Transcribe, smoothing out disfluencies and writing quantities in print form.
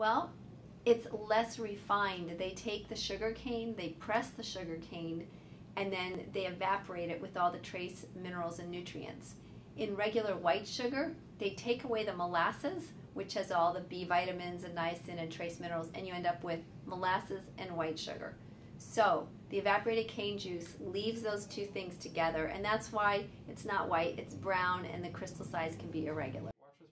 Well, it's less refined. They take the sugar cane, they press the sugar cane, and then they evaporate it with all the trace minerals and nutrients. In regular white sugar, they take away the molasses, which has all the B vitamins and niacin and trace minerals, and you end up with molasses and white sugar. So the evaporated cane juice leaves those two things together, and that's why it's not white, it's brown, and the crystal size can be irregular.